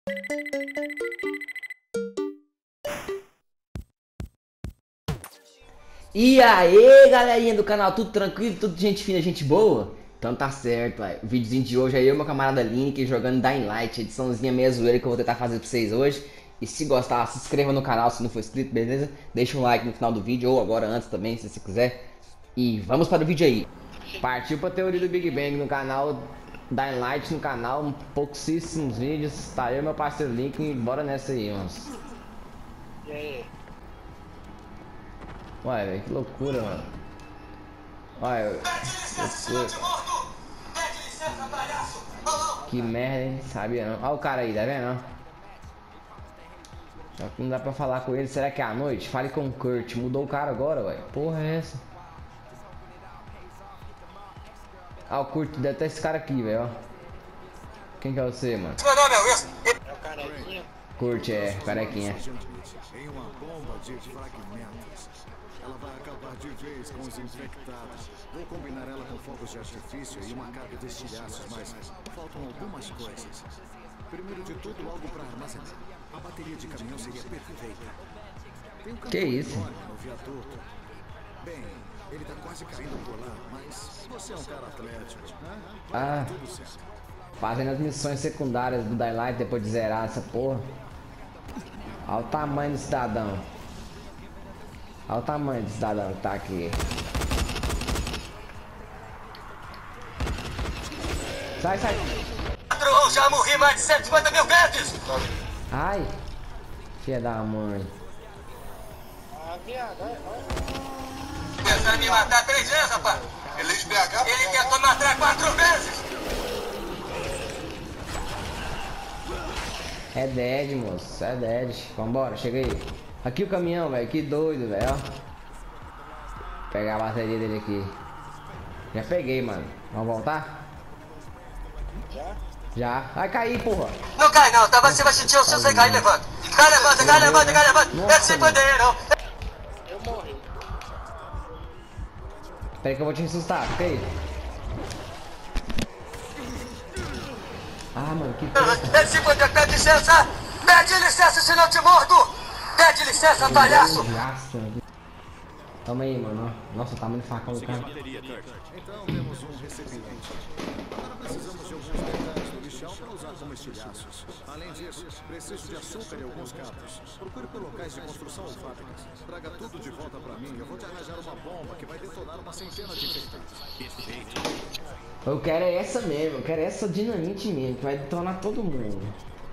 E aí, galerinha do canal, tudo tranquilo? Tudo gente fina, gente boa? Então tá certo, véio. O videozinho de hoje é eu e meu camarada Link jogando Dying Light, ediçãozinha meia zoeira que eu vou tentar fazer pra vocês hoje. E se gostar, se inscreva no canal se não for inscrito, beleza? Deixa um like no final do vídeo ou agora antes também, se você quiser. E vamos para o vídeo aí. Partiu pra teoria do Big Bang no canal Dying Light, no canal, pouquíssimos vídeos. Tá eu e meu parceiro Link e bora nessa aí, uns. E aí? Ué, velho, que loucura, mano. Ué, que merda, hein? Sabia não. Olha o cara aí, tá vendo? Só que não dá pra falar com ele. Será que é à noite? Fale com o Kurt. Mudou o cara agora, ué. Porra é essa? Ah, o Kurt deve ter esse cara aqui, velho. Quem que é você, mano? Meu nome é Wilson. É o carequinha? Kurt, é, carequinha. Em uma bomba de fragmentos. Ela vai acabar de vez com os infectados. Vou combinar ela com fogos de artifício e uma carga de estilhaços, mas faltam algumas coisas. Primeiro de tudo, algo para armazenar. A bateria de caminhão seria perfeita. Tem um Que isso? no viaduto. Bem, ele tá quase caindo por lá, mas você é um cara atlético, né? Ah, Tudo certo. fazendo as missões secundárias do Dying Light depois de zerar essa porra. Olha o tamanho do cidadão. Olha o tamanho do cidadão que tá aqui. Sai, sai. Patrão, já morri mais de 150 mil vezes! Ai. Filha da mãe. Ah, viado, tentando me matar 3 vezes, rapaz! Ele tentou me matar 4 vezes! É dead, moço. É dead. Vambora, chega aí. Aqui o caminhão, velho. Que doido, velho. Ó. Pegar a bateria dele aqui. Já peguei, mano. Vamos voltar? Já? Já. Vai cair, porra. Não cai não, tá? Você vai sentir o seu sem cair, levanta! Cai, levanta, cai, levanta, cai, levanta! Nossa, É sem mano. poder, não! Eu morri. Pera aí que eu vou te assustar. Fica aí. Ah, mano, que coisa. É sem poder, pede licença! Pede licença, senão eu te mordo! Pede licença, palhaço! Graça. Toma aí, mano. Nossa, o tamanho do facão do cara. Então temos um recipiente. Agora precisamos de alguns detalhes do lixão para usar como estilhaços. Além disso, preciso de açúcar e alguns cabos. Procure por locais de construção ou fábricas. Traga tudo de volta para mim. Eu vou te arranjar uma bomba que vai detonar uma centena de infectados. Perfeito. Eu quero é essa mesmo. Eu quero essa dinamite mesmo, que vai detonar todo mundo.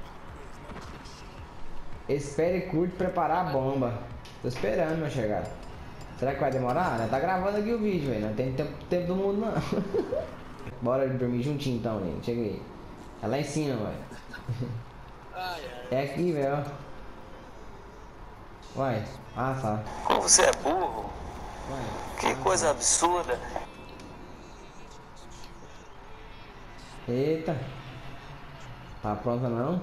Espere e curte preparar a bomba. Tô esperando, meu chegado. Será que vai demorar? Tá gravando aqui o vídeo, velho. Não tem tempo do mundo, não. Bora dormir juntinho, então, gente. Chega aí. É lá em cima, velho. É aqui, velho. Uai. Ah, tá. Como você é burro? Uai. Que coisa absurda! Eita. Tá pronta, não?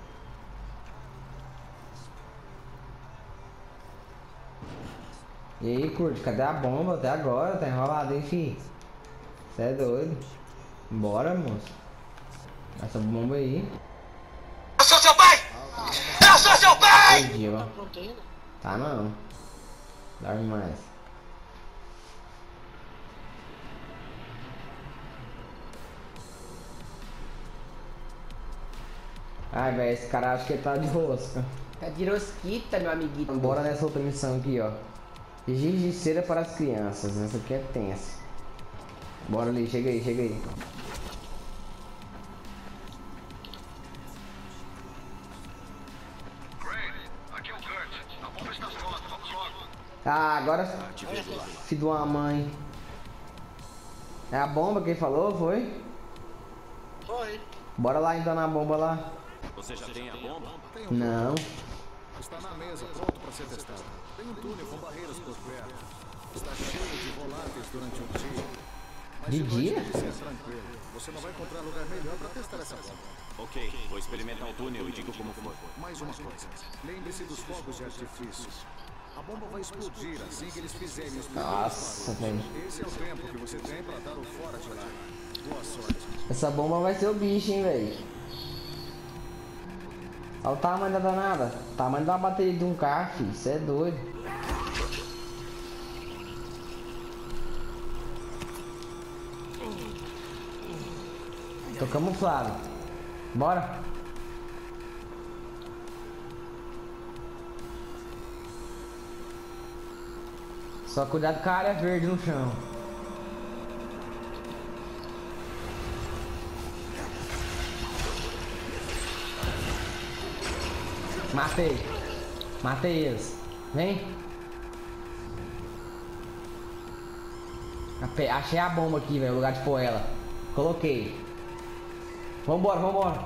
E aí, curte, cadê a bomba? Até agora, tá enrolado, hein, fi? Cê é doido. Bora, moço. Essa bomba aí. Eu sou seu pai! Eu sou seu pai! Perdi, ó. Tá não. Dorme mais. Ai, velho, esse cara acha que ele tá de rosca. Tá de rosquita, meu amiguinho. Bora nessa outra missão aqui, ó. Giz de cera para as crianças. Essa aqui é tensa. Bora ali, chega aí, chega aí. Aqui é o Kurt. A bomba está pronta. Vamos logo. Ah, agora... Filho de uma mãe. É a bomba que ele falou, foi? Foi. Bora lá então na bomba lá. Você já tem a bomba? Não. Está na mesa, pronto para ser testado. Tem um túnel com barreiras por perto. Está cheio de voláteis durante o dia. Mas De noite dia? isso é tranquilo. Você não vai encontrar lugar melhor para testar essa bomba. Ok, vou experimentar o túnel e digo como for. Mais uma coisa. Lembre-se dos fogos de artifício. A bomba vai explodir assim que eles fizerem os primeiros Nossa, velho. barulhos. Esse é o tempo que você tem para dar o fora de lá. Boa sorte. Essa bomba vai ser o bicho, hein, velho. Olha o tamanho da danada. O tamanho de uma bateria de um carro, filho. Isso é doido. Tô camuflado. Bora. Só cuidado com a área verde no chão. Matei. Matei eles. Vem. Achei a bomba aqui, velho. O lugar de pôr ela. Coloquei. Vambora, vambora.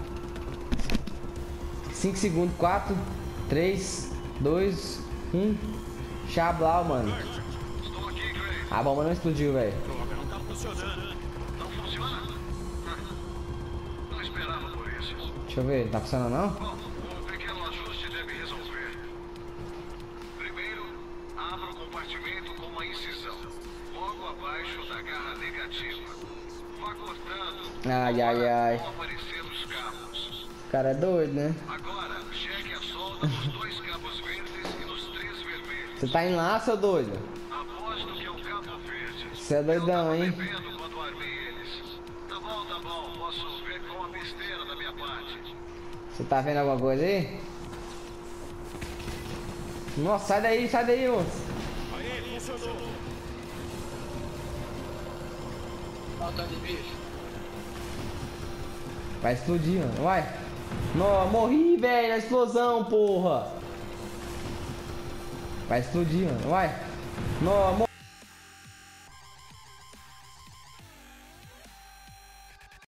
5 segundos. 4, 3, 2, 1. Chablau, mano. Estou aqui, Gray. A bomba não explodiu, velho. Não tá funcionando. Não funciona? Não esperava por isso. Deixa eu ver. Tá funcionando não? Bom, um pequeno ajuste deve resolver. Primeiro, abra o compartimento com uma incisão. Logo abaixo da garra negativa. Vá cortando. Ai, ai, ai. Vão aparecer os cabos. O cara é doido, né? Agora, cheque a solda nos 2 cabos verdes e nos 3 vermelhos. Você tá indo lá, seu doido? Aposto que é o cabo verde. Você é doidão, hein? Bebendo quando armei eles. Tá bom. Posso ver com a besteira da minha parte. Você tá vendo alguma coisa aí? Nossa, sai daí, moço. Aí, funcionou. Falta de bicho. Vai explodir, mano. Vai. Não, morri, velho, na explosão, porra. Vai explodir, mano. Vai. Não,